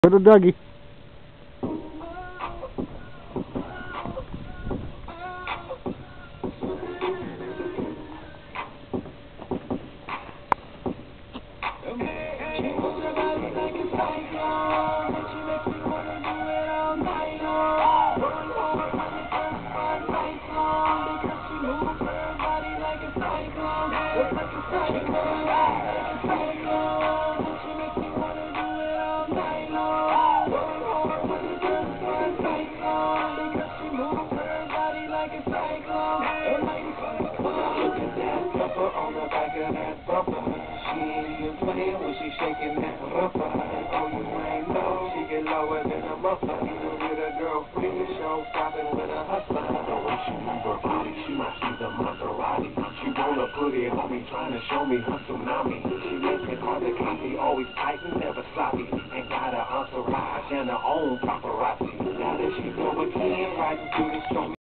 Little Dougie. On the back of that bumper, she ain't even playing when she shaking that rumper. Oh, you ain't know she get lower than a muffler. Even with a girlfriend, the show stopping with a hustler. The way she move her body, she might see the Maserati. She wanna put it on me, trying to show me her tsunami. She makes it hard to copy, always tight and never sloppy. And got her entourage and her own paparazzi. Now that she go again, riding through the storm.